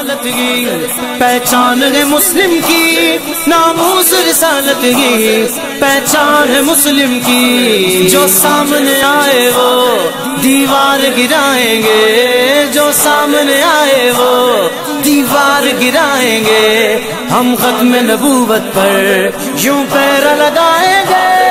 रिसालत की पहचान है मुस्लिम की, नामूस रिसालत की पहचान है मुस्लिम की। जो सामने आए वो दीवार गिराएंगे, जो सामने आए वो दीवार गिराएंगे। हम खत्म नबूवत पर यूं पैर लगाएंगे।